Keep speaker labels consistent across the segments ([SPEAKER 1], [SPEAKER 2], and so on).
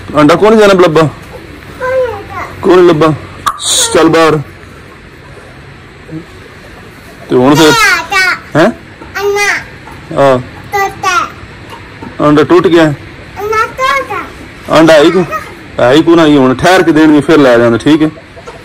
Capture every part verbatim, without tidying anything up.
[SPEAKER 1] अंडा कौन जाना लब्बा कौन लब्बा चल बाहर तो हुण फिर हैं हाँ अंडा टूट गया अंडा आई को आई को ना हुण ठहर के देनी फिर लै जाना ठीक है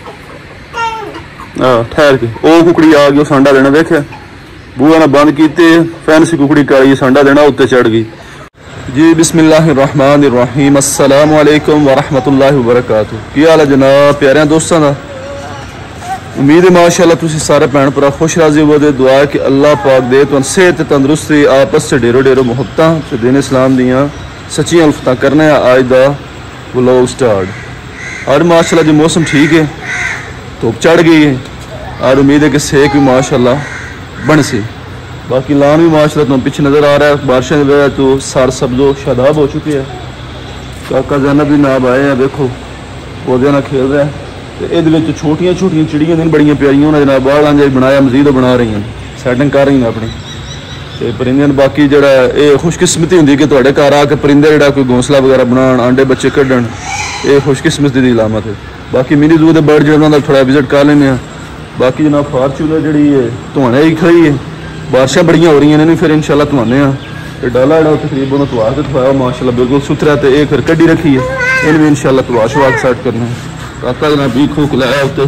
[SPEAKER 1] हाँ ठहर के ओ कुकड़ी आ गई उस अंडा देना देखिया बूआ ने बंद किते फैंसी कुकड़ी काली अंडा देना उत्ते चढ़ गई जी। बिस्मिल्लाहिर्रहमानिर्रहीम अस्सलामु अलैकुम वरहमतुल्लाहि वबरकातुहू। की हाल है जनाब प्यारे दोस्तों का। उम्मीद है माशाअल्लाह तुसी सारे भैन भरा खुश राजी हो दे दुआ कि अल्लाह पाक दे तुहानू सेहत तंदुरुस्ती आपस से डेरो डेरो मुहब्बतां ते दीन इस्लाम दियां सच्चियां उल्फतां करने आज दा व्लॉग स्टार्ट। और माशाअल्लाह जी मौसम ठीक है धुप चढ़ गई है और उम्मीद है कि सेक भी माशाअल्लाह बन सी। बाकी लान भी माशाअल्लाह तुम पीछे नज़र आ रहा है बारिशों की वजह तो सार सब्जो शादाब हो चुकी है। काका जैनब भी नाब आए हैं देखो पौधे ना खेल रहा है तो ये छोटिया छोटिया चिड़ियाँ दिन बड़िया प्यारियां उन्हें जनाब बाहर आंजा बनाया मजीद बना रही हैं सैटिंग कर रही हैं अपनी तो परिंदे बाकी जो ये खुशकिस्मती होंगी कि तुहाडे घर आके परिंदे जो कोई घोंसला वगैरह बनाने आंडे बच्चे कढ़न ये खुशकिस्मती की इलामत है। बाकी मिनी जू के बर्ड जो थोड़ा विजिट कर लें। बाकी जनाब फार्चूनर जी धुआने ही खड़ी है बारिशां बड़िया हो रही हैं फिर इंशाल्लाह धुआने तो डाला जो तकरीबन धुआ के धुआया माशाल्लाह बिल्कुल सुथरा तो ये फिर कड्डी रखी है इन भी इंशाल्लाह धुआ शुआ के सेट करना है। काका जनाब भी खूक लाया उत्ते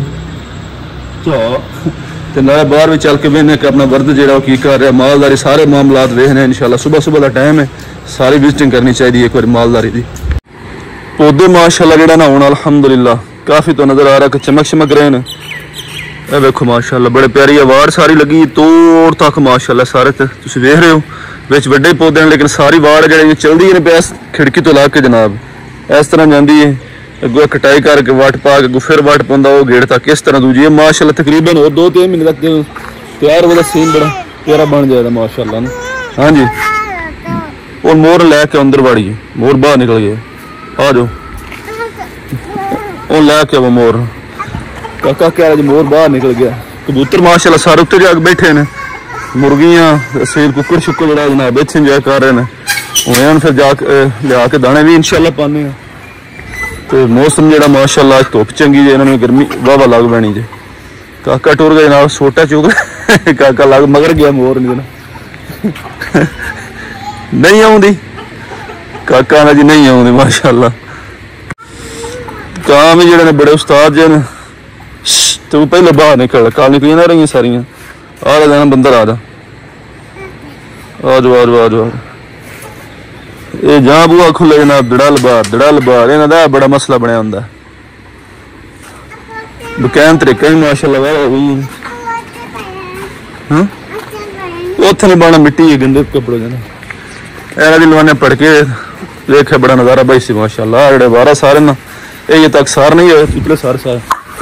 [SPEAKER 1] तो नाले बाहर भी चल के वेखने कि अपना वर्द जो की कर रहा मालदारी सारे मामलात वेखने इंशाल्लाह सुबह सुबह का टाइम है सारी विजिटिंग करनी चाहिए एक बार मालदारी की। पौधे माशाल्लाह जो ना हूँ अल्हम्दुलिल्लाह काफ़ी तो नज़र आ रहा कि चमक चमक रहे हैं। ये देखो माशाल्लाह बड़े प्यारी वार सारी लगी तोड़ तक माशाल्लाह सारे तुम वेख रहे हो बिच वड्डे पौधे हैं लेकिन सारी वार जी चलती है पे खिड़की तो ला के जनाब इस तरह जाती है अगो कटाई करके वट पा के फिर वट पाँदा वो गेड़ तक इस तरह दूजी माशाल्लाह तकरीबन और दो तीन महीने तक तैयार वाला सीन बड़ा प्यारा बन जाएगा माशाल्लाह ना। हाँ जी और मोर लैके अंदर वाड़ी मोर बाहर निकल गया आ जाओ वो लैके वो मोर काका क्या मोर बाहर निकल गया। कबूतर माशाल्लाह सारे उत्ते जाके बैठे ने मुर्गियां सेल कुकड़ शुक्र जरा जनाब इत्थे इंजॉय कर रहे हैं हूँ फिर जाके लिया के दाने भी इंशाल्लाह पाने तो मौसम जो माशाल्लाह धुप चंगी जी इन्होंने गर्मी वाह वाह लग पैनी जी। काका टुर गए जनाब सोटा चुग काका लग मगर गया मोर नहीं नहीं आउंदी काका ना जी नहीं आउंदी माशाल्लाह काम ही जो बड़े उस्ताद जी ने तो पहले बाहर निकल कल निकली ना रही सारिया आ जाना बंदर आ जा आ जाओ आ जाओ आ जाओ ये जहाँ बूआ खुले जनाब दड़ल बार दड़ल बार इन्हों का बड़ा मसला बनया होंगे बकैन तरीका ही माशाल्लाह वाह उथे नहीं बना मिट्टी है गंदे कपड़े जाना एना दी लवाने पड़ के देखा बड़ा नज़ारा भाई सी माशाल्लाह जेडे बारह सारे ना ये तक सार नहीं है पिछले सारे सारे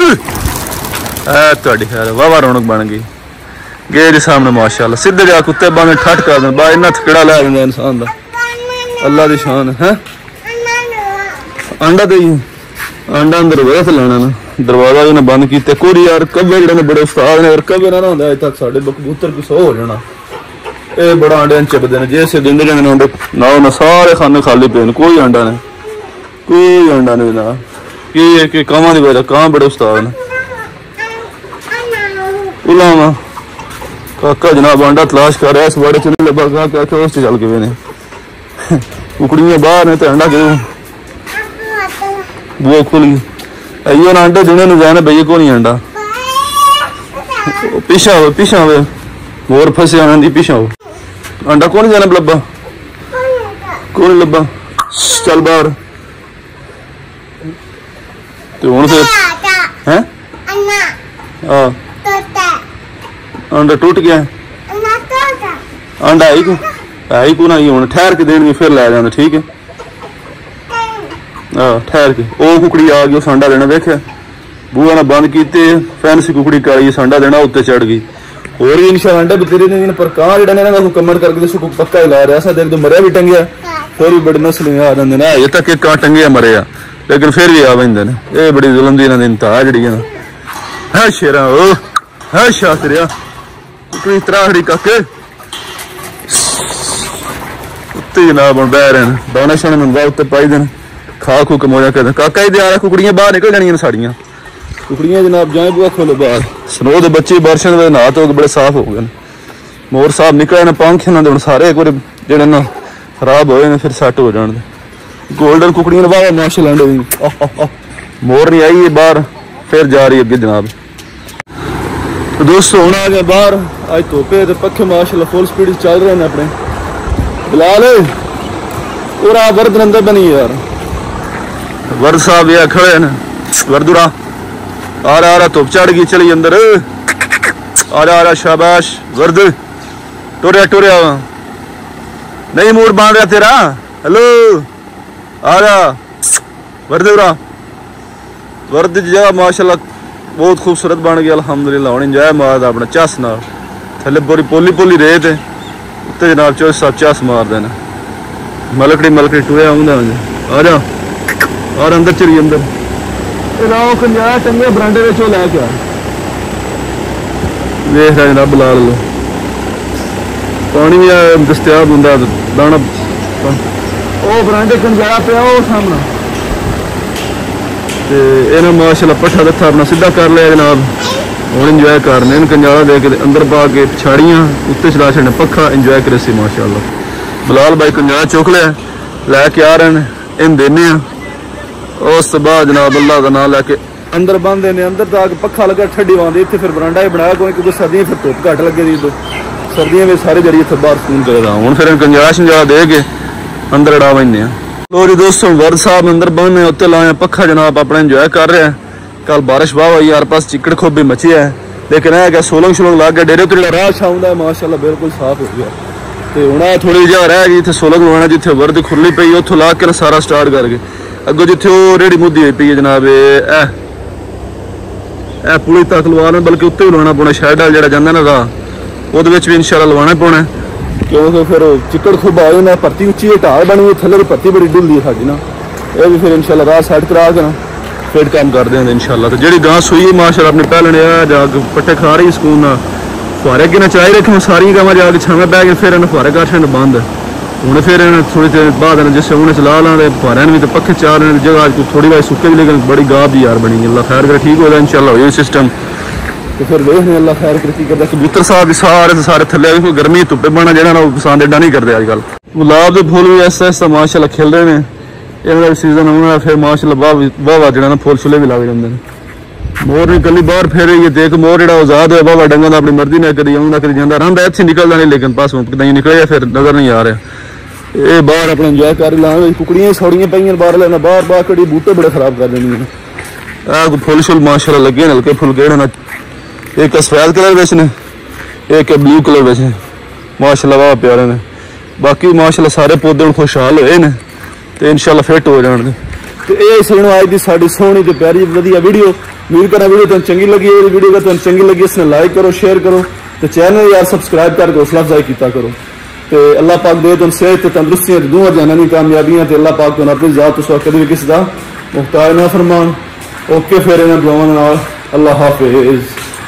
[SPEAKER 1] थोड़ी खैर वाह वाह रौनक बन गई गए जी सामने माशाल्लाह सीधे जा कुत्ते बाने ठट कर दें बा इन्ना थकड़ा लै देंगे इंसान का अल्लाह की शान है। अंडा तो अंडा अंदर वह लाना ना दरवाजा भी बंद किया कोई यार कब्बे जो बड़े उस्ताद ने अगर कब्बे ना होंगे अज तक साढ़े कबूतर भी सौ हो जाना ये बड़ा अंडे चिपते हैं जैसे दिंदे जाने अंडे ना ना सारे खाने खाली पे कोई अंडा नहीं कोई अंडा नहीं ना कि कावां की वजह कां बड़े उस्ताद ने उलावा काका जनाब अंडा तलाश कर रहा है इस बड़े च नहीं लगा काका उस चल के ने कुकड़ियां बाहर ने तो अंडा क्यों बुआ खुल गई अयो ना अंडे देने में जाना भैया को नहीं अंडा पीछा हो पीछा हो मोर फंसे आने पीछा हो अंडा कौन जाना लब्बा कौन लब्बा चल बाहर तो हुण फिर हैं हाँ अंडा टूट गया अंडा आई को आई को ना हूँ ठहर के देनी फिर लै जाना ठीक है हाँ ठहर के वो कुकड़ी आ गई उस अंडा देना देखिया बूआ ने बंद किते फैंसी कुकड़ी काली अंडा देना उत्ते चढ़ गई और भी इंशाल्लाह अंडे बतेरे ने पर कां जो ना कमर करके पक्का ही ला रहा सा देख मरिया भी टंगिया फिर भी बड़ी नस्ल आ जाते हैं अजे तक एक कां टंगिया मरे लेकिन फिर भी आ बंदे ने ये बड़ी जुल्म दी इन्होंने इंतहा जी है शेरा ओ है शासरिया कुकड़ी त्राहड़ी काके उत्ते जनाब बह रहे हैं दाने शाने मंगवा उत्ते पाई देने खा खू के मौजा कर काका ही दे रहा कुकड़ियां बाहर निकल जानियां साड़ियां कुकड़ियां जनाब जाए बुआ खोलो बाहर सनो दे बच्चे बारिशों के नहा धो के बड़े साफ हो गए मोर साहब निकले ने पंख इन्होंने सारे एक बार जेडे ना खराब होए ने फिर सैट हो जाने गोल्डन कुकड़ियां बाहर माशाल्लाह अंडे मोर नहीं आई है बाहर फिर जा रही है अगे जनाब। तो दोस्तों हूँ आ गए बाहर अज धोपे तो पखे माशाल्लाह फुल स्पीड चल रहे हैं अपने बिलाल पूरा वर्द अंदर बनी यार वर्द साहब ये खड़े न वर्दुरा आ रहा आ रहा धुप चढ़ गई चली अंदर आ रहा आ रहा शाबाश वर्द टुरया टुरया नहीं मूड बांध रहा तेरा हेलो आ रहा वर्दुरा वर्द जगह माशाल्लाह बहुत खूबसूरत बन गया अल्हम्दुलिल्लाह हुण इंजॉय मारदा अपना चस नाल थले पूरी पोली पोली रेत है उत्ते जनाब चो सब चस मारदे ने मलकड़ी मलकड़ी टुरया आउंदा आ जा और अंदर चली अंदर लाओ कंजा चंगे बरांडे विच लैके आ देख रहा जनाब बुला लो पानी भी दस्तियाब हुंदा दाना ओ बरांडे कंजा पिया ओ सामने इन्हें माशाल्लाह पट्ठा दत्था अपना सीधा कर लिया जनाब हूँ इंजॉय करने कंजाला दे के अंदर पा के छाड़ियाँ उत्ते चला छड़ने पक्खा इंजॉय करे सी माशाल्लाह। बिलाल भाई कंजाला चुक लिया लैके आ रहे हैं इन देने उस बाद जनाब अल्लाह का नाम लैके अंदर बंद देने अंदर तो आके पक्खा लगा ठंडी आँदी इतने फिर बरांडा ही बनाया कोई क्योंकि सर्दियाँ फिर धुप घट लगे दी सर्दियों में सारे जरिए इतने बाहर फोन करेगा हूँ फिर कंजाला शंजाला दे के अंदर अड़ा बने लो जी दोस्तों वर्द साहब अंदर बने उत्ते लाए पक्खा जनाब अपना इंजॉय कर रहे हैं कल बारिश वाह हुई यार पास चिकड़ खोबी मची है लेकिन है क्या सोलंग सोलंग लग गया डेरे तो राह छाउंदा है माशाल्लाह बिल्कुल साफ हो गया तो हूँ थोड़ी जगह रह गई इतने सोलंग लवाना जिथे वर्द खुली पई उतों ला के सारा स्टार्ट करके अगो जिथे वो रेड़ी मुद्दी हुई पई है जनाब ए ए पुली तक लवा बल्कि उत्ते भी लवाना पौना शैड वाल जो जाता ना राह वो भी इंशाल्लाह लवाना पौना क्योंकि फिर चिकड़ खुब आए ना भर्ती उच्ची ढाल बनी हुई थले भर्ती बड़ी ढुलदी है साड़ी ना ये भी फिर इंशाल्लाह राह साइड करा के ना फिर काम कर देंगे इंशाल्लाह। तो जी गां सूई है माशाल्लाह अपने पहलने जाग पट्टे खा रही सुकून ना फुहारे अगे ना चाही रखे सारी गावां जाके छावे पै गए फिर फुहारे कर छंड बंद हूँ फिर थोड़ी देर बाद जिस उन्हें चला ला फुहारे भी तो पक्खे चार जगह थोड़ी बार सुके भी लेकिन बड़ी गाह भी यार बनी अल्लाह खैर कर ठीक हो जाए इंशाल्लाह हो सिस्टम। तो फिर देखने अल्लाह खैर करती करता कबूतर साहब भी सारे सारे थले गर्मी धुप्पे बना जो ना पसंद एडा नहीं करते अजकल गुलाब के फुल भी ऐसा ऐसा माशाल्लाह खिल रहे हैं इन्होंने भी सीजन आना फिर माशाल्लाह वाह वाह वाह जो फुल छुले भी लग जाते हैं। मोर नहीं कली बाहर फेर रही है देख मोर जो आजाद है वाह डंगा अपनी मर्जी ने कभी आऊँगा कभी जाता रहा इतने निकलता नहीं लेकिन पास नहीं निकले फिर नजर नहीं आ रहा ये बाहर अपना इंजॉय कर ला कुकड़ियां सौड़ियां पाइया बाहर लेना बाहर बाहर कड़ी बूटे बड़े खराब कर देंगे फुल शुल माशाल्लाह लगे हल्के फुल गेड़े ना एक सफेद कलर बेच ने एक ब्लू कलर बेच ने माशाल्लाह वाह प्यारे ने बाकी माशाल्लाह सारे पौधे खुशहाल होए ने तो इंशाल्लाह फिट हो जाने तो ये सुनो आज की साड़ी सोहनी तो प्यारी वधिया वीडियो उम्मीद करा वीडियो तुम चंगी लगी वीडियो तुम चंगी लगी इसने लाइक करो शेयर करो तो चैनल यार सबसक्राइब करके हौसला अफजाई किया करो तो अल्लाह पाक दे तुम सेहत तंदुरुस्तियां दुआ जहानी कामयाबियां तो अल्लाह पाक तुम अपनी जात तो कभी भी किसी का मुहताज ना फरमान ओके फिर इन्होंने दुआवां नाल अल्लाह हाफिज।